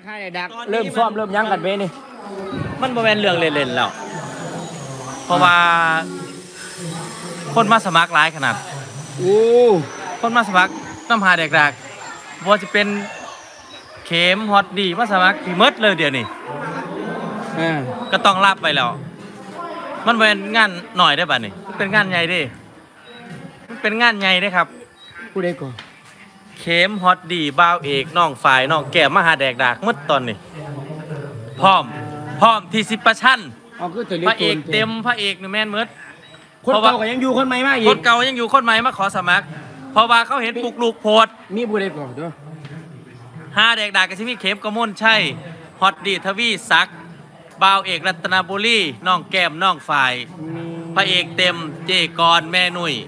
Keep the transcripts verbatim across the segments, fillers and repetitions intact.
ค่ายดักเริ่มซ้อมเริ่มยั้งกันไปนี่มันบ่แม่นเรื่องเล่นๆแล้วเพราะว่าคนมาสมัครหลายขนาดโอ้คนมาสมัครน้ำหาแดกๆว่าจะเป็นเข็มฮอตดีมาสมัครที่มดเลยเดี๋ยวนี้ก็ต้องรับไปแล้วมันเป็นงานหน่อยได้ป่ะนี่เป็นงานใหญ่ดิมันเป็นงานใหญ่ได้ครับผู้ใดก่อนเข็มฮอตดีบ่าวเอกน้องฝ่ายน้องแก้มมาหาแดกดากมดตอนนี้พร้อมพร้อมที่สิบประชันพระเอกเต็มพระเอกนี่แม่นมดคนเก่าก็ยังอยู่คนใหม่มาอีกคนเก่ายังอยู่คนใหม่มาขอสมัครเพราะว่าเขาเห็นปลุกลูกโพดมีผู้ใดก่อนด้วยหาแดกดากกับชิมีเข็มกระมวลใช่ฮอตดีทวีศักดิ์บ่าวเอกรัตนบุรีน้องแก้มน้องฝ่ายพระเอกเต็มเจกรแม่นุ่ย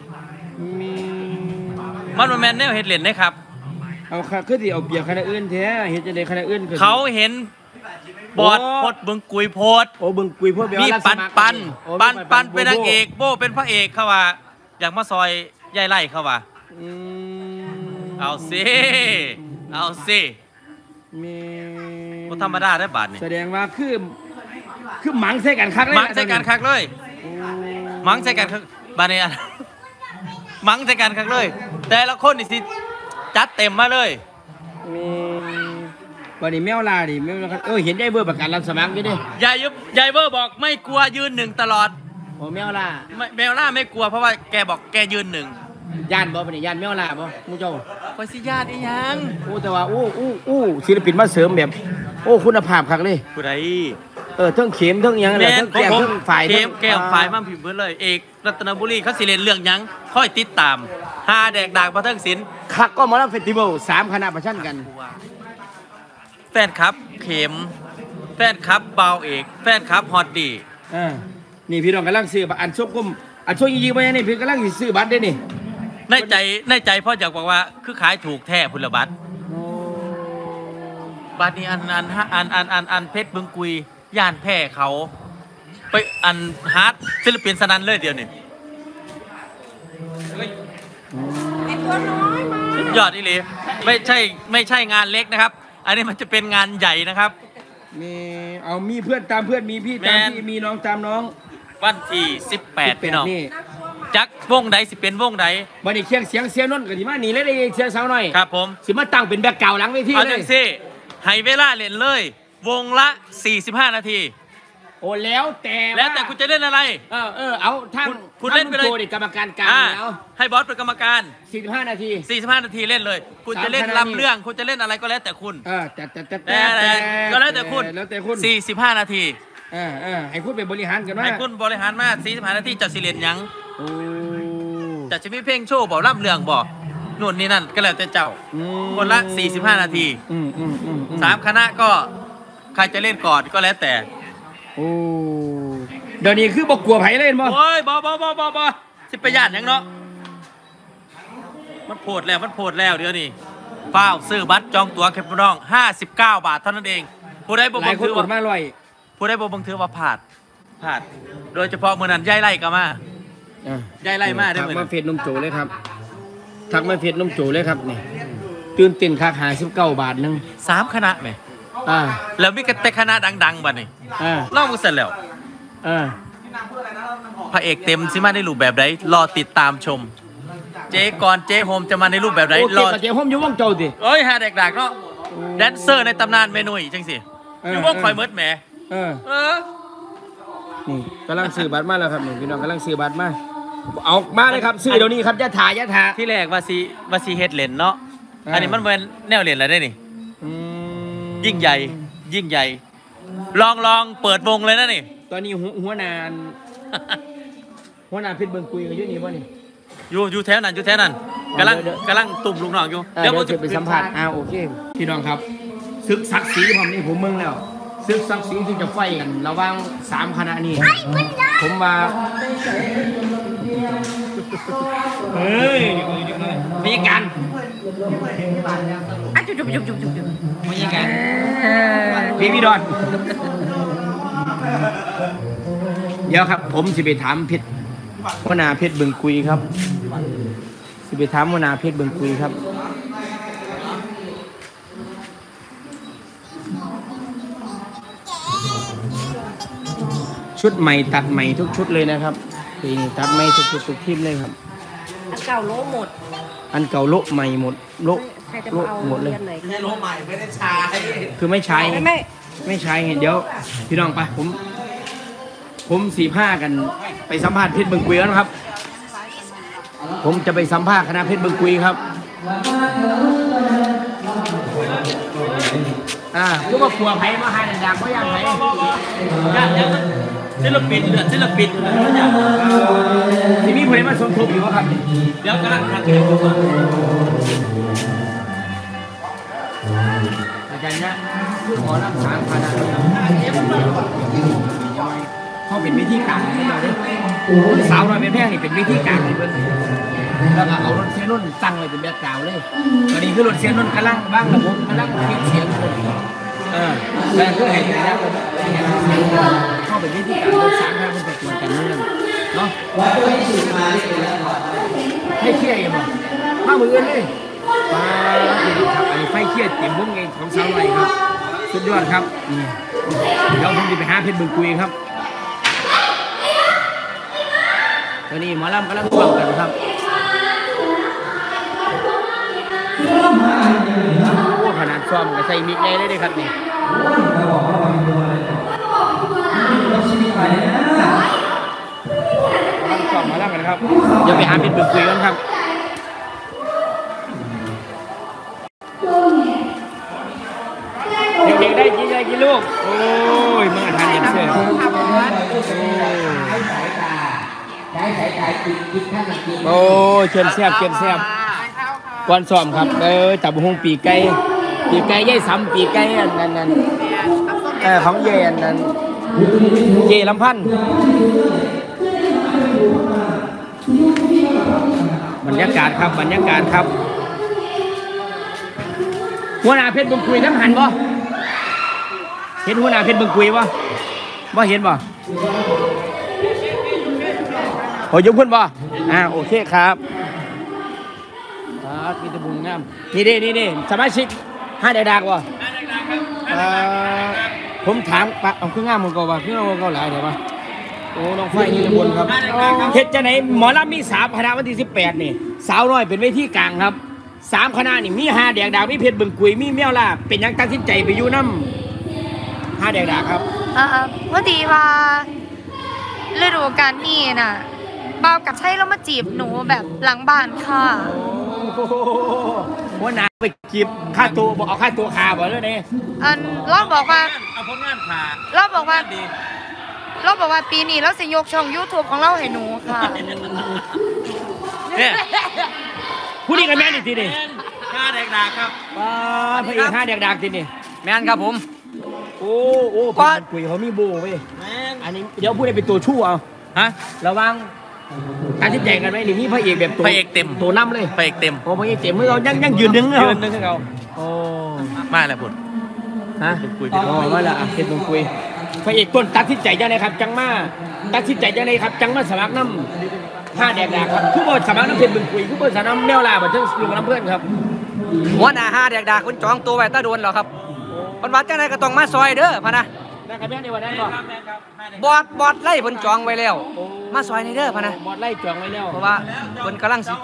มันมาแมนแนวเห็ดเหรียญนะครับเอาค่ะคือที่เอาเบียร์คณะอื่นแท้เห็ดจะได้คณะอื่นเขาเห็นบอดพดบึงกุยโพดโอ้บึงกุยโพดมีปันปันปันปันเป็นนางเอกโบเป็นพระเอกเขาว่าอยากมาซอยยายไล่เขาว่าเอาสิเอาสิมีธรรมดาได้บาทนี่แสดงว่าคือคือหมังใส่กันคักเลยหมังใส่กันคักเลยหมังใส่กันคักบาทนี่หมังใส่กันคักเลยแต่ละคนนี่สิจัดเต็มมาเลยมีวันนี้แมวลาดิแมวลาเออเห็นยายเบอร์ประกาศรับสมัครอยู่ดิยายยายเบอร์บอกไม่กลัวยืนหนึ่งตลอดโอ้แมวลาแมวล่าไม่กลัวเพราะว่าแกบอกแกยืนหนึ่งยานบ่ปะนี่ยานแมวลาบ่มูเจ้าคอยสิญาติยังโอ้แต่ว่าอู้อู้อู้ศิลปินมาเสริมแบบโอ้คุณภาพคักเลยผู้ใดเออทั้งเข็มทั้งยังอะไรทั้งแก้มทั้งฝ่ายเข็มแก้มฝ่ายมั่งผิวเพื่อนเลยเอกรัตนบุรีเขาสิเล่นเรื่องยังค่อยติดตามหาแดกดากมาทั้งศิลป์คักก็มาแล้วเฟสติวัลสามคณะประชันกันแฟนครับเข็มแฟนครับเบาเอกแฟนครับฮอตดีอ่านี่พี่น้องกำลังซื้อบัตรอันโชคกุ้มอันโชคยิงๆไปนี่พี่กำลังซื้อบัตรได้นี่ในใจในใจพ่ออยากบอกว่าคือขายถูกแท้พุทธบัตรบัตรนี้อันอันอันอันอันอันเพชรบึงกุยย่านแพร่เขาไปอันฮาร์ดศิลปินสนันเลยเดียวนี่ยอดอีหลีไม่ใช่ไม่ใช่งานเล็กนะครับอันนี้มันจะเป็นงานใหญ่นะครับมีเอามีเพื่อนตามเพื่อนมีพี่ตามพี่มีน้องตามน้องวันที่สิบแปดพี่น้องจักวงใดสิเป็นวงใดวันนี้เคียงเสียงเสียงนนท์กับที่มาหนีเลยได้เสียงสาวหน่อยครับผมสิมาตั้งเป็นแบ็คเก่าหลังเวทีเลยเอาจังสิให้เวลาเล่นเลยวงละสี่สิบห้านาทีโอ้แล้วแต่แล้วแต่คุณจะเล่นอะไรเออเออเอาท่านคุณเล่นไปเลยกรรมการกลางแล้วให้บอสเป็นกรรมการสี่สิบห้านาทีสี่สิบห้านาทีเล่นเลยคุณจะเล่นลำเรื่องคุณจะเล่นอะไรก็แล้วแต่คุณเออแต่แต่แต่แต่ก็แล้วแต่คุณแล้วแต่คุณสี่สิบห้านาทีเออเออให้คุณไปบริหารกันมาให้คุณบริหารมาสี่สิบห้านาทีจะสิเล่นยังจะจะมีเพลงโชว์บอกลำเรื่องบอกนู่นนี่นั่นก็แล้วแต่เจ้าคนละสี่สิบห้านาทีสามคณะก็ใครจะเล่นก่อนก็แล้วแต่โอ้เดี๋ยวนี้คือบอกกลัวไผ่เล่นบ่โอ้ยบ่บ่บ่บ่บ่สิไปญาติยังเนาะมันโผดแล้วมันโผดแล้วเดี๋ยวนี้เฝ้าซื้อบัตรจองตั๋วเข็มน้องห้าสิบเก้าบาทเท่านั้นเองผู้ใดบ่บังถือว่ามาลอยผู้ใดบ่บังถือว่าผาดผาดโดยเฉพาะเมื่อนั้นย่ายไล่ก็มาย่ายไล่มาได้เหมือนทักมาเฟซนุ่มโจเลยครับทักมาเฟซนุ่มโจเลยครับนี่ตื่นเต้นคักหาสิบเก้าบาทนึงสามคณะไหมอ่าแล้วมีแต่คณะดังๆบัดนี้อ่าเล่ามาเสร็จแล้วอ่าพระเอกเต็มสิมาในรูปแบบไหนรอติดตามชมเจ๊กรเจ๊โฮมจะมาในรูปแบบไหนรอเจ๊โฮมอยู่วงโจดิเอ้ยฮาเด็กดักเนาะแดนเซอร์ในตำนานเมนูจังสิอยู่วงคอยเมิร์ดแหมเออเออนี่กำลังซื้อบัตรมาแล้วครับนี่พี่น้องกำลังซื้อบัตรมาเอามาเลยครับซื้อเดี๋ยวนี้ครับยะถายะถาที่แรกว่าซีว่าซีเฮดเลนเนาะอันนี้มันเป็นแนวเลนแล้วได้นี่ยิ่งใหญ่ยิ่งใหญ่ลองลองเปิดวงเลยนะนี่ตอนนี้หัวนานหัวนานเพชรเบิ่งคุยกันอยู่นี่ป่ะนี่อยู่อยู่แถวนั้นอยู่แถวนั้นกำลังกำลังตุ่มลูกน้องอยู่เดี๋ยวผมจะไปสัมผัสอ่าโอเคพี่น้องครับศึกศักดิ์ศรีผมนี่ผมเมืองแล้วศึกศักดิ์ศรีที่จะไฟกันระหว่างสามคณะนี้ผมว่าเฮ้ยมีกันอ่ะจุ๊บจุ๊บจุ๊บจุ๊บจุ๊บมีกันพี่พี่ดอนเดี๋ยวครับผมสิไปถามเพชรวนาเพชรเบิ่งคุยครับสิไปถามวนาเพชรเบิ่งคุยครับชุดใหม่ตัดใหม่ทุกชุดเลยนะครับปีนี้ตัดใหม่ทุกชุดทุกทีมเลยครับอันเก่าโลหมดอันเก่าโละใหม่หมดโละใครจะโละมาเอาหมดเลยดือนไหนไม่ใช่โลใหม่ไม่ได้ใช้คือไม่ใช้ไม่ไม่ไม่ใช้เดี๋ยวพี่น้องไปผม ผมสี่ผ้ากันไปสัมภาษณ์เพชรบึงกุยแล้วนะครับ ผมจะไปสัมภาษณ์คณะเพชรบึงกุยครับอ่าคือว่าครัวไผ่มาหาดังๆเพราะยังไงศิลปินเลือดศิลปินที่มีคนมาสมทบอยู่ครับเดี๋ยวกำลังทำเองอยู่ก่อนอาจารย์เนี่ยขอรับสารคณะเขาเป็นวิธีการให้เราได้สาวน้อยเป็นแพงนี่เป็นวิธีการให้เพื่อนแล้วก็เอารถเสียนุ่นตั้งไว้เป็นแบบกล่าวเลยตอนนี้คือรถเสียนุ่นกำลังบ้างระบบกำลังเก็บเสียงคนเออแล้วก็เห็นแล้วเข้าเป็นวิธีการรถสามคณะเป็นประกวดกันเรื่องเนาะให้เครียดมั้งมามือกันเลยมาครับอันนี้ไฟเครียดเต็มวงเองของสาวน้อยครับสุดยอดครับเดี๋ยวผมจะไปหาเพชรบึงกุยครับตอนนี้หมอลำกำลังฟังกันครับโอ้ขนาดซ้อมก็ใส่มิกได้เลยครับนี่ซ้อมหมอลำกันครับเดี๋ยวไปหาเพชรบึงกุยกันครับเด็กๆได้กินได้กินลูกโอ้ยมาทานเอ็มเซ่โอ้เชิญแซ่บเชิญแซ่บก่อนซ้อมครับเออจับหงปีไก่ปีไก่ย่ายซ้ำปีไก่อันนั้นนั่นเออของเย่อันนั้นเย่ลำพันธ์บรรยากาศครับบรรยากาศครับหัวหน้าเพชรบึงกุยน้ำหันบ่เห็นหัวหน้าเพชรบึงกุยบ่บ่เห็นบ่โอ้ยยกขึ้นบ่อ่าโอเคครับครับมีตะบุงงามนี่ดินี่ดิสมาชิกห้าเด็กดักบ่ผมถามปะเอาเครื่องงามมันก็ว่าเครื่องงามมันก็หลายเดี๋ยวมาโอ้น้องไฟนี่ตะบุญครับเฮ็ดจะไหนหมอลำมีสามคณะวันที่สิบแปดนี่สาวน้อยเป็นเวทีกลางครับสามคณะนี่มีห้าเด็กดักมีเพชรบึงกุยมีเมี่ยวล่าเป็นยังตัดสินใจไปอยู่น้ำห้าเด็กดักครับอ่าพอดีว่าฤดูกาลนี้น่ะบ่าวกับใช่แล้วมาจีบหนูแบบหลังบ้านค่ะหัวหน้าไปจีบค่าตัวบอกเอาค่าตัวขาบ่เลยเนี่ยอันเราบอกว่าเอาผลงานขาเราบอกว่าดีเราบอกว่าปีนี้เราจะยกช่อง YouTube ของเราให้หนูค่ะเนี่ยผู้นี้กันแม่นี่ทีนี่ห้าเด็กดาครับว้าพระเอกห้าเด็กดักทีนี่แมนครับผมโอ้โอ้เป็นคุยเขามีโบเว้ยแมนอันนี้เดี๋ยวพูดเป็นตัวชู้เอาฮะระวังการที่แจงกันไหมนี่มีพระเอกแบบตัวพระเอกเต็มตัวน้ำเลยพระเอกเต็มโอ้พระเอกเต็มเมื่อเรายังยังยืนดึงยืนนึงให้เขาโอ้มาแล้วพุ่นฮะคุยอ๋อว่าละเห็นตรงคุยพระเอกต้นตัดสินใจยังไงครับ จังมาตัดสินใจยังไงครับ จังมาสมัครน้ำห้าแดกดาครับทุกคนสมัครน้ำเพชรบึงคุยทุกคนสมัครน้ำแมวลาบันเทิงลุงน้ำเพื่อนครับหัวหน้าห้าเด็กดาคุณจองตัวไว้ตาโดนเหรอครับปันวัดจังไดก็ต้องมาซอยเด้อพะนะได้ครับแม่ในวันนั้นก่อนบอดบอดไล่เพิ่นจองไว้แล้ว มาซอยในเด้อพะนะบอดไล่จองไว้แล้วเพราะว่าเพิ่นกำลังสิ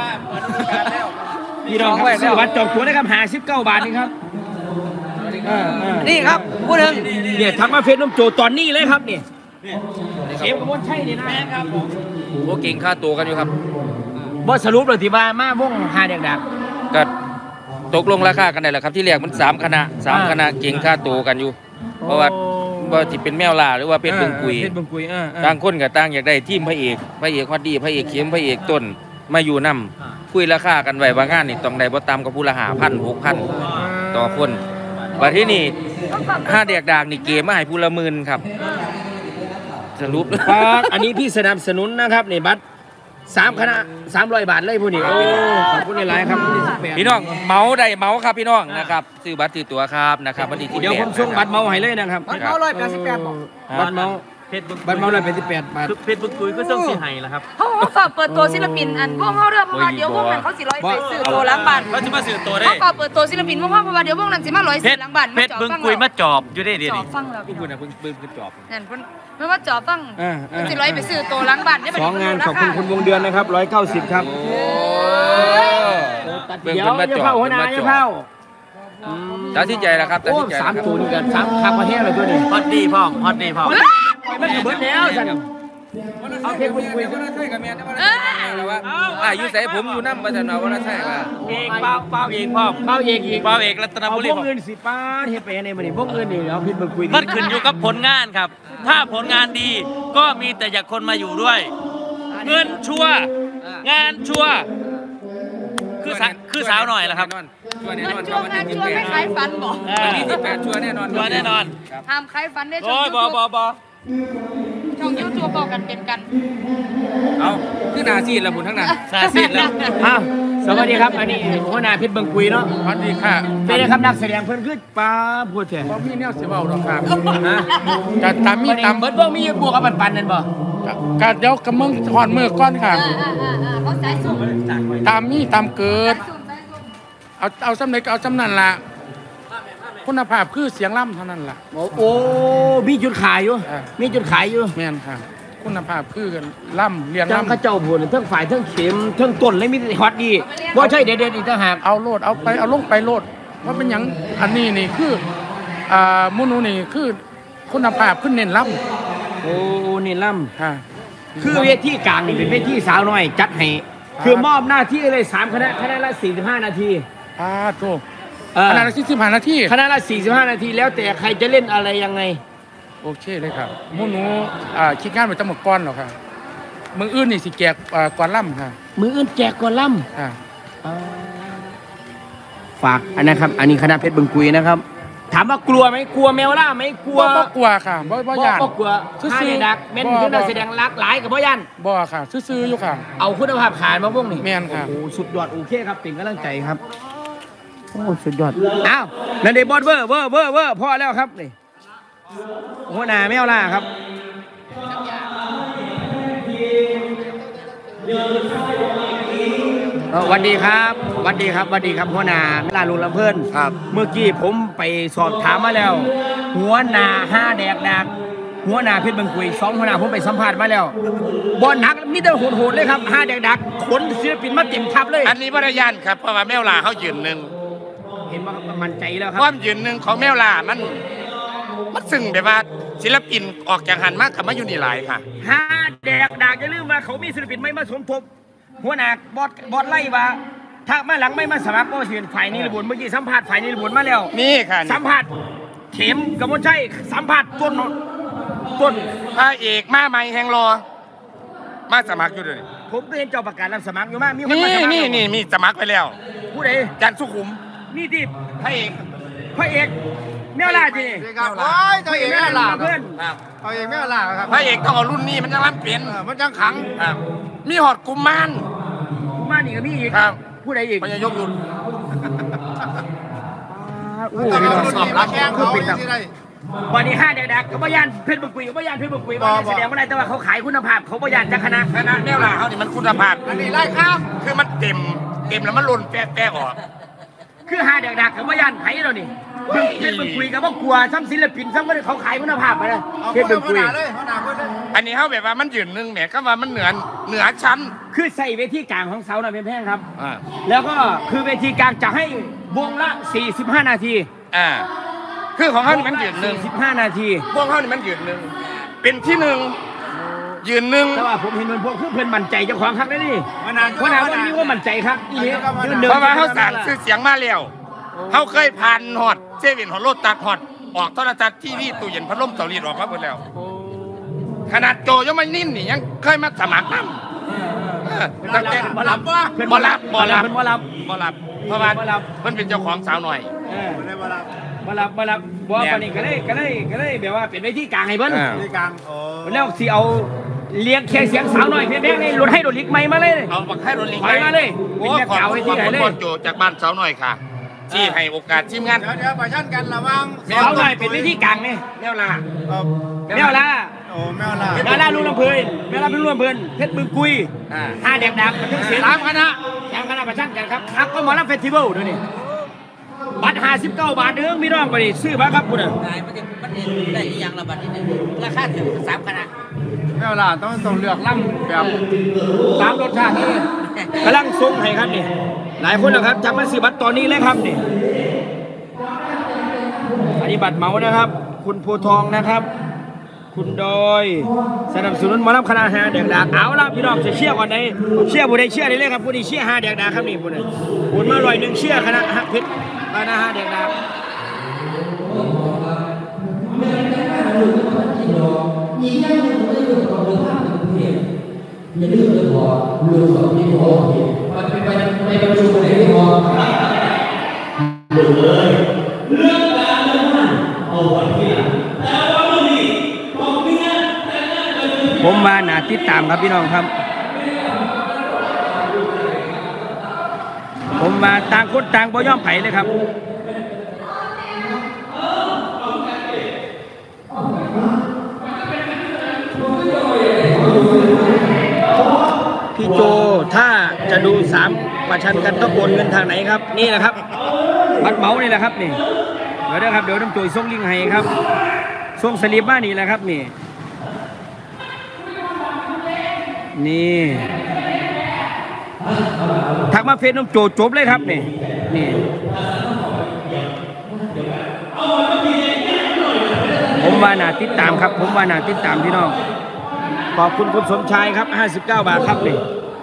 พี่น้องครับซื้อบัตรจองตั๋วได้ครับหาสิบเก้าบาทนี่ครับเออเออนี่ครับผู้หนึ่งเนี่ยทักมาเฟซน้ำโจตอนนี้เลยครับนี่เข็มกระมวลใช่นี่นะครับโอ้เก่งค่าตัวกันอยู่ครับบอสรุปเลยที่ว่ามาว่องหาเด็กดักก็ตกลงราคากันได้แหละครับที่แรกมันสามคณะสามคณะเก่งค่าตัวกันอยู่ เพราะว่าว่าที่เป็นแมวล่าหรือว่าเป็นบึงกุยเพชรบึงกุยอ่าต่างคนกับต่างอยากได้ทีมพระเอกพระเอกฮอดดีพระเอกเข้มพระเอกต้นมาอยู่นำคุยราคากันไว้ว่างานนี่ต้องได้บ่ต่ำกว่าผู้ละห้าพันหกพันต่อคนบัดที่นี่ห้าเด็กดากนี่เกมมาให้ผู้ละหมื่นครับสรุปครับอันนี้พี่สนับสนุนนะครับนี่บัตรสามคณะสามร้อยบาทเลยผู้นี้โอ้ขอบคุณหลายๆครับวันที่สิบแปดพี่น้องเมาได้เมาครับพี่น้องนะครับซื้อบัตรซื้อตั๋วครับนะครับวันที่ที่เดี๋ยวผมส่งบัตรเมาให้เลยนะครับมันเอาร้อยแปดสิบแปดบอกบัตรเมาเพจบึงบัตรเมาเลยเป็นสิบแปดบาทคือเพจบึงกุยก็ต้องสีไห้แล้วครับเขาเขาฝากเปิดตัวศิลปินอันพวกเขาเรื่องเพราะว่าเดี๋ยวพวกนั้นเขาสิร้อยไปซื้อตัวหล้างบ้านเขาจะมาสื่อตัวได้เขาฝากเปิดตัวศิลปินพวกเขาเพราะว่าเดี๋ยวพวกนั้นสิมาร้อยเพซื้จอหล้างบ้านเพจบึงกุยมาจอบอยู่ได้เดี๋ยวจอนี้บฟังแล้วพี่คุณนะเพิ่งเพิ่งจอบนั่นเพิ่นเพิ่นว่าจอบฟังอ่าอ่าสิร้อยไปซื้อตัวหล้างบ้านได้สองงานขอบคุณคุณวงเดือนนะครับร้อยเก้าสิบครับเดี๋ยวจะเข้าหัวหน้าจะเข้าตัดสินใจแล้วครับตัดโอ้สินใจสามแล้วตัวนี่กันสามคาประเทศเลยตัวนี้ฮอตดีพ่อมฮอตดีพ่อมมันเบิดแล้วสั่นเอาเพลงคุยคุยก็น่าใช่กับเมียนะว่าแล้วว่าอ่าอยู่ใส่ผมอยู่น้ำมาแต่เราก็น่าใช่ว่าเอกเป้าเป้าเอกพ่อมเป้าเอกอีกเป้าเอกรัตนเอาบุพรีวกพ่อมอื่นสิป้าเฮ็ดไปในมันนี่พวกอื่นนี่เอาพิษมาคุยมันขึ้นอยู่กับผลงานครับ ถ้าผลงานดีก็มีแต่อยากคนมาอยู่ด้วย เงินชัวร์งานชัวร์คือสาคือสาวหน่อยแหละครับชัวร์แน่เงินอนนช่วงงานช่วงไม่ขายฝันบอกวันที่สิบแปดชัวร์แน่นอนชัวร์แน่นอนห้ามขายฝันได้ช่โอ้องยยูบอทูบอบอช่องยูทูบบอกกันเป็นกันเอาขึ้นหน้าซีดละบุญทั้งนั้นซาซิดแล้วอ้าวสวัสดีครับอันนี้หัวหน้าพิษเบิงคุยเนาะสวัสดีค่ะเป็นไงครับนักแสดงเพิ่นคือป้าพูดแท้ผมมีแนวสิเว้าดอกครับฮะกะตามมีมีตามเบิดบ่มีบวกกับปันๆนั่นบ่กะเดี๋ยวกระมึงถอนมือก้อนค่ะอ่าอ่าอ่าอ่าเขาสายสูงตามมีตามเกิดสูงสายสูงเอาเอาสำเร็จก็เอาสำนั่นละคุณภาพคือเสียงล่ำเท่านั้นล่ะโอ้โอ้มีจุดขายอยู่อ่ามีจุดขายอยู่แม่นค่ะ คุณภาพคือกันล่ำเรียงจังล่ำเขาเจ้าพูดเทั้งฝ่ายเทั้งเข็มเทั้งต้นเลยมีแต่ฮอตดีบ่ใช่เด็ดๆอีกต่างหากเอาโลดเอาไปเอาลงไปโลดว่าเป็นหยังอันนี้นี่คืออ่ามูนูนี่คือคุณภาพขึ้นเน้นล่โอ้นี่ล่ำำค่ะคือเวทีกลางนี่เป็นเวทีสาวน้อย จัดให้คือมอบหน้าที่เลยสามคณะคณะละสี่สิบห้านาทีอ่าโตเออขนาดที่สิบห้านาทีคณะละสี่สิบห้านาทีแล้วแต่ใครจะเล่นอะไรยังไงโอเคเลยครับมูนูอ่าคิดงานไปตั้งหมดก้อนหรอกค่ะมืออื่นนี่สิแจกอ่าก่อนล่ำค่ะมืออื่นแจกก่อนล่อ่าำฝากอันนะครับ อันนี้คณะเพชรบึงกุยนะครับ ถามว่ากลัวไหมกลัวแมวล่าไหมกลัวบ่บ่กลัวค่ะบ่บ่ย่านบ่กลัวซื่อๆห้าเนี่ยดักแม่นบ่คือนักบ่แสดงรักหลายกับพ่อยันบ่ค่ะซื่อๆอยู่ค่ะเอาคุณภาพขายมาพวกนี้แม่นครับโอ้โหสุดยอดโอเคครับเป็นกำลังใจครับโอ้สุดยอดอ้าวนั่นเดบอสเวอร์เวอร์เวอร์เวอร์พอแล้วครับนี่หัวหน้าแมวล่าครับเอ่อสวัสดีครับสวัสดีครับสวัสดีครับหัวหน้าลาลุงลำเพิ่นครับเมื่อกี้ผมไปสอบถามมาแล้ว หัวหน้าห้าแดกดักหัวหน้าเพชรเบึงกุยสองหัวหน้าผมไปสัมภาษณ์มาแล้วบอลหนักมีแต่โหดๆเลยครับห้าแดกดักขนศิลปินมาเต็มทับเลยอันนี้บริยานครับเพราะว่าแมวลาเขายืนหนึ่งเห็นว่ามันใจแล้วคครัวาบมยืนหนึ่งของแมวลามันมันซึ่งแบบว่าศิลปินออกจากหันมากกับมาอยู่นี่หลายค่ะห้าแดกดักอย่าลืมว่าเขามีศิลปินไม่มาสมทบหัวหน้าบอสบอสไล่ว่าถ้ามาหลังไม่มาสมัครก็เสียฝ่ายนี้ระบุนเมื่อกี้สัมภาษณ์ฝ่ายนี้ระบุนมาแล้วนี่ค่ะนี่สัมผัสเข็มกับมนใช่สัมผัสต้นต้นพระเอกมาใหม่แห่งรอ มาสมัครอยู่เลยผมก็เห็นเจ้าประกาศรับสมัครอยู่มากมีคนนี่มาสมัครนี่นี่มีสมัครไปแล้วผู้ใดจันทร์สุขุมนี่ที่พระเอกพระเอกแมวล่าจีนี่ครับโอ้ยตัวเองแม่หลาเพื่อนครับตัวเองแม่หลาครับพระเอกต้องเอารุ่นนี้มันจะรับเป็นมันจังขังครับ มีหอดกุมมารผู้มานี่ก็มีอีกครับผู้ใดอีกพญายกรุ่นโอ้โหสอบรับคือเป็นแบบวันนี้ห้าเด็กๆกับพยานเพชรบุกกุยกับพยานเพชรบุกกุยมาแสดงว่าอะไรแต่ว่าเขาขายคุณภาพเขาพยานจากคณะคณะแมวลาเขานี่มันคุณภาพอันนี้ไล่ข้ามคือมันเต็มเต็มแล้วมันหล่นแปะแปะออกคือห้าเด็กๆกับพยานไผ่เรานี่เพชรบุกกุยกับพวกกลัวซ้ำศิลปินซ้ำก็เขาขายคุณภาพไปเลยเพชรบุกกุยอันนี้เขาแบบว่ามันยืนหนึ่งแหมก็ว่ามันเหนือเหนือชั้นคือใส่เวทีกลางของเสาหน่อยเป็นแพงครับอ่าแล้วก็คือเวทีกลางจะให้วงละสี่สิบห้านาทีอ่าคือของเขานี่มันยืนหนึ่งสิบห้านาทีพวกเขานี่มันยืนหนึ่งเป็นที่หนึ่งยืนหนึ่งแต่ว่าผมเห็นมันพวกคือเพื่อนมั่นใจเจ้าของครับได้นี่เพราะนานวันนี้ว่ามั่นใจครับนี่ยืนหนึ่งเพราะว่าเขาสั่งซื้อเสียงมาแล้วเขาเคยผ่านหอดเซเว่นหอดโลดตัดหอดออกโทรทัศน์ทีวีตู้เย็นพัดลมเตารีดออกมาหมดแล้ว ขนาดโจยังไม่นิ่นนี่ยังเคยมาสมัครน้ำตั้งแต่บ่รับว่าบ่รับบ่รับเป็นบ่รับบ่รับเพราะว่าบ่รับเพิ่นเป็นเจ้าของสาวหน่อยเออบ่รับบ่รับบ่รับบ่วันนี้ก็เลยก็เลยก็เลยแบบว่าเป็นเวทีกลางให้เพิ่นอ่าที่กลางโอ้แล้วสิเอาเลี้ยงแค่เสียงสาวหน่อยเพียงแค่นี้รถให้รถลิกใหม่มาเลยเอาบักให้รถลิงถอยมาเลยโอ้เป็นแม่ขอบเก่าคุไว้ณที่ไหนเลยขอบคุณโจจากบ้านสาวหน่อยค่ะ ที่ให้โอกาสทีมงานเดี๋ยวเดี๋ยวประชันกันระวังสาวหน่อยเป็นเวทีกลางนี่แนวลาแมวล่าโอ้โอ้แมวล่ะแมวล่าลุงลำเพลินแมวล่าเป็นลุงลำเพลินเพชรบึงกุยห้าแดกดักมันถึงสามคณะสามคณะประชันกันครับอักก็หมอลำเฟสติวัลด้วยนี่บัตรห้าสิบเก้าบาทเด้อมีน้องไปดิซื้อบัตรครับคุณอ่ะนายมันจะมันเองได้ยังระบาดที่หนึ่งราคาถึงสามคณะแมวล่ะต้องต้องเลือกล่ำแบบสามรสชาตินี่กำลังส่งให้ครับนี่หลายคนนะครับจับมาซื้อบัตรตอนนี้เลยครับนี่อันนี้บัตรเหมานะครับ คุณโพทองนะครับ คุณดอยสนับสนุนหมอลำคณะห้าแดกดากเอาละพี่น้องจะเชียร์ก่อนไหนเชียร์ผู้ใดเชียร์ได้เลยครับผู้ใดเชียร์ห้าแดกดากครับนี่ผู้ใดผู้มาลอยหนึ่งเชียร์คณะฮักเพชรคณะห้าแดกดากผมมาหนาติดตามครับพี่น้องครับ ผมมาต่างคนต่างบ่ย่อมไผ่เลยครับพี่โจถ้าจะดูสามประชันกันต้องโอนเงินทางไหนครับนี่แหละครับบัตรเหมานี่แหละครับนี่เดี๋ยวนะครับเดี๋ยวน้ำจุยส่งลิงก์ให้ครับส่งสลิปมานี่แหละครับนี่นี่ทักมาเฟซน้องโจจบเลยครับนี่นี่ผมว่าน่าติดตามครับผมว่าน่าติดตามพี่น้องขอบคุณคุณสมชายครับห้าสิบเก้าบาทครับนี่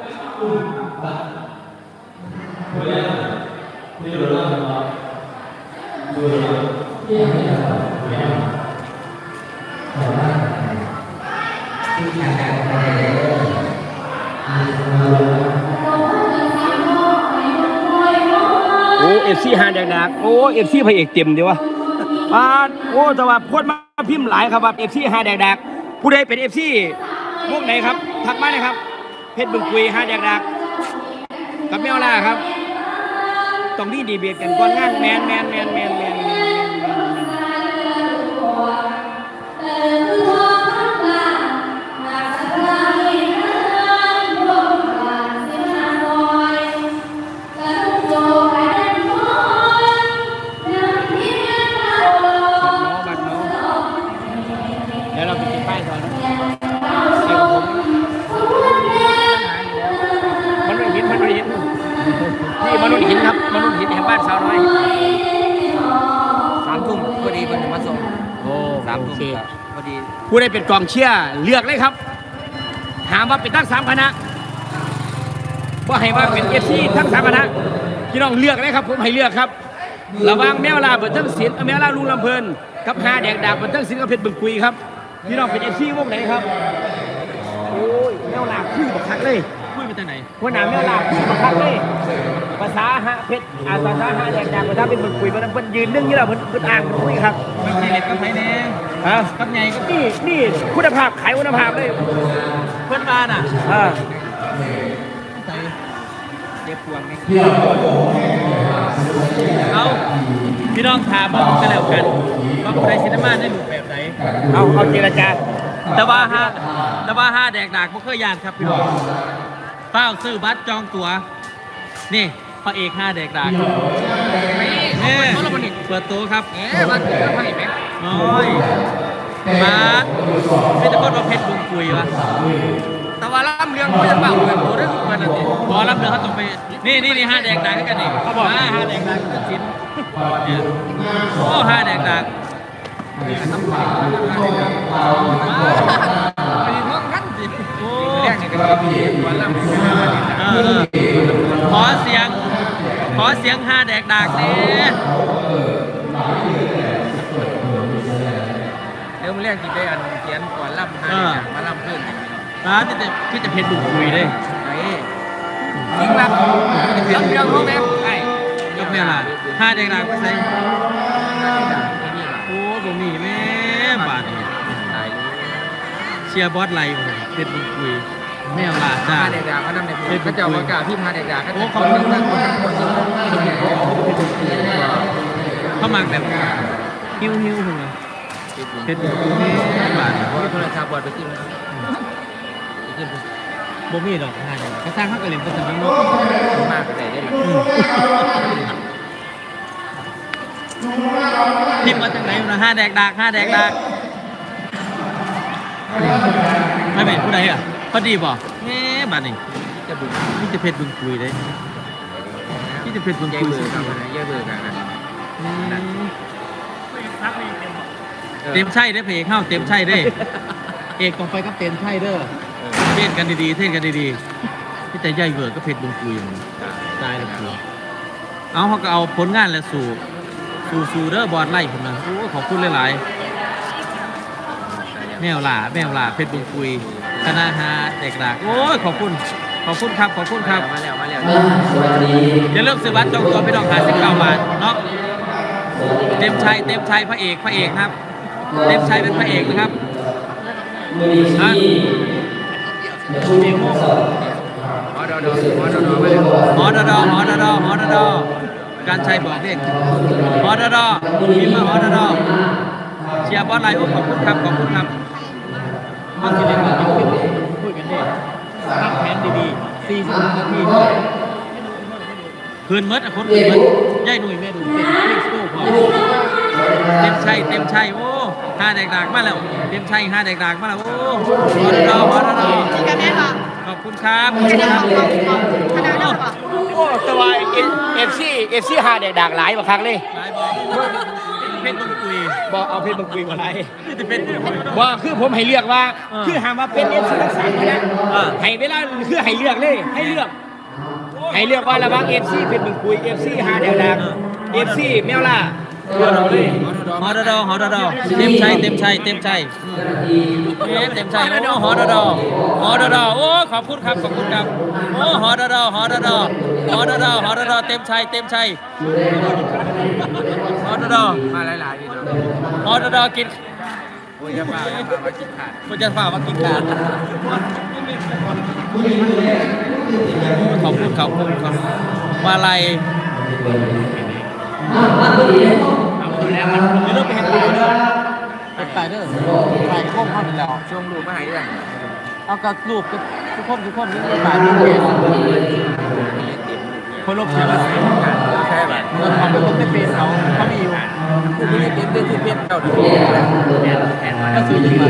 โอ้เอฟซีหาแดกๆโอ้เอฟซีพระเอกเต็มดีวะอ่าโอ้แต่ว่าพูดมาพิมพ์หลายครับว่าเอฟซีหาแดกๆผู้ใดเป็นเอฟซีพวกไหนครับทักมาเลยครับเพชรบึงคุยหาแดกๆกับแมวล่าครับต้องดีดีเบียดกันก่อนงานแมนแมนแมนแมนแมนมนุษย์หินครับมนุษย์หินแห่งบ้านสาวน้อยสามทุ่มพอดีมันมาส่งโอ้สามทุ่มพอดีผู้ใดเป็นกองเชียร์เลือกเลยครับถามว่าเป็นทั้งสามคณะว่าให้ว่าเป็นเอฟซีทั้งสามคณะพี่น้องเลือกเลยครับผมให้เลือกครับระวังแมวลาเบิดทั้งศิลป์แมวลาลุงลำเพลินกับหาแดกดาบเบิดทั้งศิลป์กับเพชรบึงกุยครับพี่น้องเป็นเอฟซีวงไหนครับโอ้ยแมวลาคู่บักคักเลยคู่เป็นทางไหนหัวหน้าแมวลาคู่บักคักเลยภาษาฮะเพชรอาภาษาฮะแดกดาบภาษาเป็นบึงกุยมันเป็นยืนนึ่งนี่แหละเพิ่นเพิ่นอ่างเพิ่นคุยครับเป็นไงเล็กกับไผแน่ฮะกับใหญ่ก็นี่นี่คุณภาพขายคุณภาพเลยเพิ่นมาน่ะอ่าเจ็บปวดไงเอาพี่น้องถามมากันแล้วกันว่าใครซินมาได้รูปแบบไหนเอาเอาเจรจาแต่ว่าห้าแต่ว่าห้าแดกดากบ่เคยยานครับพี่น้องเป้าซื้อบัตรจองตั๋วนี่พระเอกห้าแดกดากนี่เปิดตัวครับเอ๊ะบัตรพระเอกไหมน้อยมาไม่ตะโกนว่าเพชรบุงคุยวะแต่ว่าล่ำเรื่องเขาจะเป่าแบบโอ้ได้ทุกคนนั่นเองพอล่ำเรื่องเขาต้องไปนี่นี่นี่ห้าแดกดักกันนี่เขาบอกห้าแดกดักก็ชิ้นเนี่ยโอ้ห้าแดกดักไปท้องกันสิโอ้ขอเสียงขอเสียงห้าแดกดักเนี่ยเดี๋ยวมาเรียกกี่ได้อันเขียนก่อนล่ำห้าแดกดักมาล่ำเพิ่มร้านที่จะที่จะเพชรบุกคุยได้จริงป่ะเรื่องเรื่องพวกนี้ไอ้ยกแม่ล่ะห้าแดงดังไปใส่โอ้ตรงนี้แม่บาดเชียร์บอสไลน์เพชรบุกคุยแม่ล่ะจ้าห้าแดงดังเขาทำในเพจเขาจะประกาศพี่ห้าแดงดังเขาเขาเรื่องนั้นเขามาแบบฮิวฮิวหัวเพชรบาทโทรศัพท์บอดไปขึ้นไปขึ้นบ่มีดอกหาเนี่ยกระสร้างเขาก็เล่นเป็นสมังนกมากแต่ได้หรอพิมพ์มาจากไหนนะห้าแดกดักห้าแดกดักไม่เป็นผู้ใดอ่ะพอดีบ่แง่บาทนี่จะบึงนี่จะเพชรบึงคุยเลยนี่จะเพชรบึงแย่คุยเบอร์กันนะแย่เบอร์กันนะเต็มใช่ได้เพลงเข้าเต็มใช่ได้เอกต้องไปกับเต็มใช่เด้อเทศกันดีๆเทศกันดีๆที่แต่ใหญ่เบิร์ก็เพชรบึงคุยตายแล้วคือเอาเขาก็เอาผลงานและสู่สู่สู่เด้อบอลไล่ขึ้นมาโอ้ขอบคุณหลายๆแมวหล่าแมวหล่าเพชรบึงคุยคณะฮาเด็กหลักโอ้ยขอบคุณขอบคุณครับขอบคุณครับมาแล้วมาแล้วอย่าลืมซื้อบัตรจองตัวไปดอกหาสิบเก้าบาทเนาะเต็มชัยเต็มชัยพระเอกพระเอกครับเต็มชัยเป็นพระเอกนะครับฮะหอดอดอหอดอดอมาแล้วหอดอดอหอดอดอหอดอดอการชัยบอกเด็กหอดอดอพิมพ์มาหอดอดอเชียร์บอลไลน์โอ้ขอบคุณครับขอบคุณครับมาทีเด็กมาคุยกันดิตั้งแผนดีๆสี่สิบนาทีคืนมดอะคนคืนมดย่ายหนุ่ยแม่ดูเป็นเล็กโซ่พอเต็มชัยเต็มชัยโอ้ห้าแดกดากมาแล้วเต็มชัยห้าแดกดากมาแล้วโอ้หอดอดอหอดอดอที่กันแม่ค่ะขอบคุณครับคณะของของคณะเลิกอ่ะโอ้แต่ว่าเอฟซีเอฟซีหาเด็กดักหลายบักครั้งเลยหลายบอกเพชรบุญคุยบอกเอาเพชรบังกุยมาไรนี่จะเป็นบุญคุยว่าคือผมให้เลือกว่าเออคือหามาเป็นเอฟซีทั้งสามคณะเออให้เวลาคือให้เลือกเลยให้เลือกให้เลือกว่าระหว่างเอฟซีเพชรบังกุยเอฟซีหาเด็กดักเอฟซีแมวล่าเลือกเอาเลยหอดอดอหอดอดอเต็มชัยเต็มชัยเต็มชัยเอ๊ะเต็มชัยโอ้หอดอดอหอดอดอโอ้ขอบคุณครับขอบคุณครับโอ้หอดอดอหอดอดอหอดอดอหอดอดอเต็มชัยเต็มชัยหอดอดอมาหลายๆดีเนาะหอดอดอกินโอ้ยจะมาจะมากินขาดคุณจะฝ่ามากินขาดขอบคุณขอบคุณครับมาลัยเอาแล้วมันเริ่มไปเห็นตายเด้อเป็นตายเด้อตายโค้งเข้าไปแล้วช่วงรูปมาให้ด้วยเอากระลูกทุกคนทุกคนนี่ตายด้วยคนลบเสียภาษีใช่ป่ะเงินของเป็นคนไม่เป็นเขาเขามีอยู่คือไม่ได้เต็มเต็มที่เป็นเจ้าดีแอนแอนมาก็ซื้อยังไง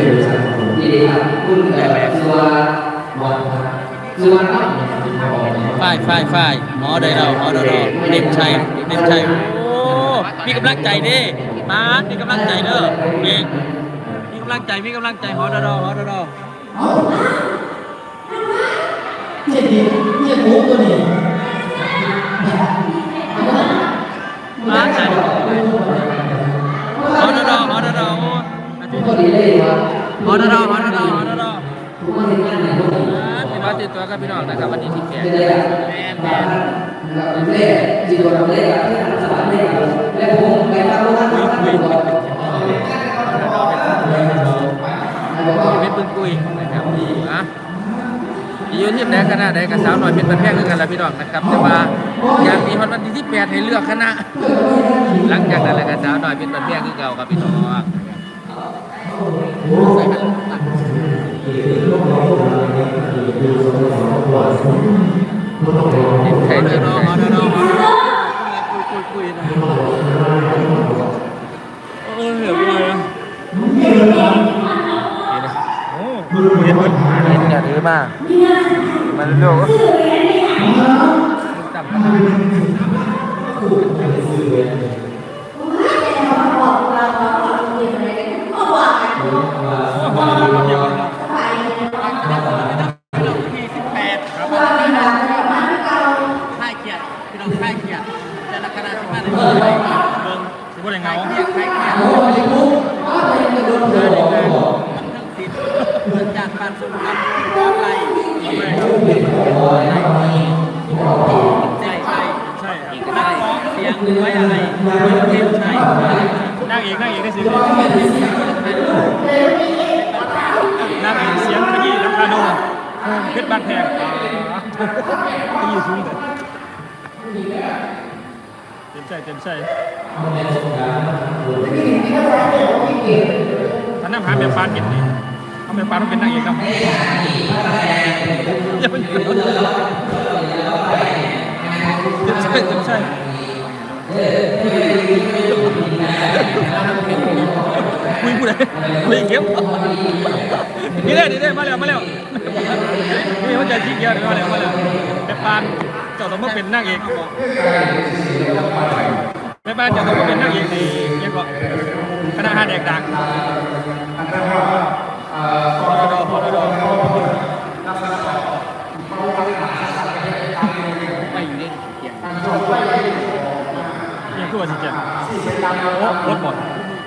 ฝ่ายฝ่ายฝ่ายหมอได้เราหมอได้เราเต็มชัยเต็มชัยโอ้มีกำลังใจดิมามีกำลังใจเด้อเก่งมีกำลังใจมีกำลังใจหอดอหอดอมาใจหอดอหอดอหอดอหอดอหอดอหอดอมาติดตัวกับพี่น้องนะครับวันที่สิบแปดแมนแมนเป็นปืนกุยนะครับนะยืนทีมไหนคณะใดกับสาวหน่อยเป็นประเภทคือกันละพี่น้องนะครับแต่ว่าอย่างมีวันที่สิบแปดให้เลือกคณะหลังจากนั้นแล้วกับสาวหน่อยเป็นประเภทคือเก่ากับพี่น้องใส่กันใครเดินออกมาเดินออกมาคุยคุยคุยนะเออเหลืออะไรอ่ะโอ้เห็นมันอย่าถือมามันเร็วจับค่ายเกียรติพี่น้องค่ายเกียรติแต่ละคณะที่มาในเมืองไทยเมืองถือว่าอย่างเงาค่ายเกียรติค่ายเกียรติเดินเดินเดินมันทั้งสิทธิ์เดินจากการสุ่มกันร้อนไหลเอาไปใช่ใช่ใช่นักร้องเสียงไว้อะไรเทพชัยนั่งเอกนั่งเอกได้สินั่งเอกเสียงขยี้น้ำคาโนเพชรบางแพงขยี้สูงเลยเต็มใจเต็มใจหาแบบปานกินนี่เอาแบบปานต้องเป็นนางเอกครับอย่าไปใช่ใช่คุยพูดอะไรคุยเก็บนี่เลยนี่เลยมาแล้วมาแล้วนี่มันจะชี้เกียร์มาแล้วมาแล้วแบบปานเจ้าต้องมาเป็นนางเอกแม่บ้านเจ้าต้องมาเป็นนางเอกในยังก็คณะห้าแดกดังพอดอพอดอไม่อยู่ในเกียงยังคือว่าสิเจ็บรถหมด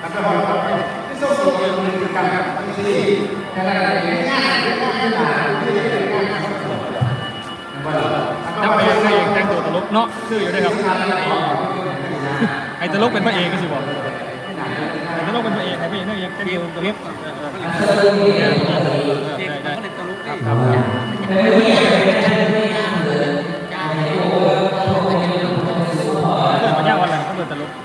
นักพากย์เอกแต่งตัวตลกเนาะชื่ออยู่ด้วยครับไอ้ตลกเป็นพระเอกก็สิบอกไอ้ตลกเป็นพระเอกไอ้พระเอกนั่นเองแต่งตัวตลกได้ได้มาแย่วันไหนก็เปิดตลก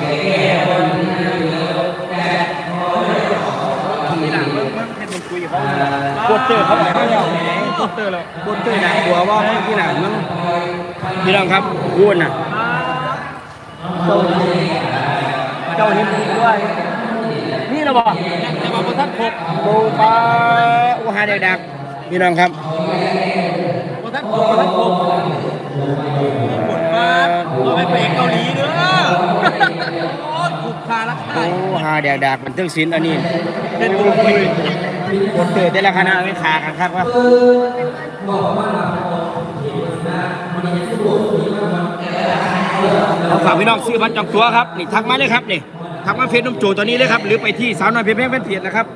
นี่หลังเมื่อเมื่อเพชรมันคุยกับเขาโคตรเจอเขาบอกเขาแล้วโคตรเจอแล้วบนเตยหนักหัวว่าที่หลังมึงพี่น้องครับพูดน่ะเจ้าเจ้านี่ด้วยนี่เราบอกจะมาประทับพบโบปาอุหาเด็กๆพี่น้องครับประทับพบประทับพบผลมาเราไปเกาหลีเด้อโอ้ยถูกคารักใครโอ้หาเด็กๆมันตึ้งศิลป์อันนี้เป็นตัวคุยบนเตยแต่ละคณะไม่ขากันครับว่าเอาฝากพี่น้องซื้อบัตรจองตั๋วครับนี่ทักมาเลยครับนี่ทักมาเฟซน้ำโจตอนนี้เลยครับหรือไปที่สาวน้อยเพชรเพชรเพจนะครับ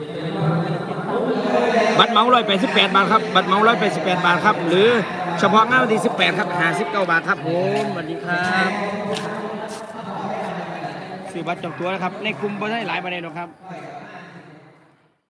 บัตรเมาร้อยแปดสิบแปดบาทครับบัตรเมาร้อยแปดสิบแปดบาทครับหรือเฉพาะงานวันที่สิบแปดครับห้าสิบเก้าบาทครับผมสวัสดีครับซื้อบัตรจองตั๋วนะครับในกลุ่มบ่ได้หลายประเด็นหรอกครับ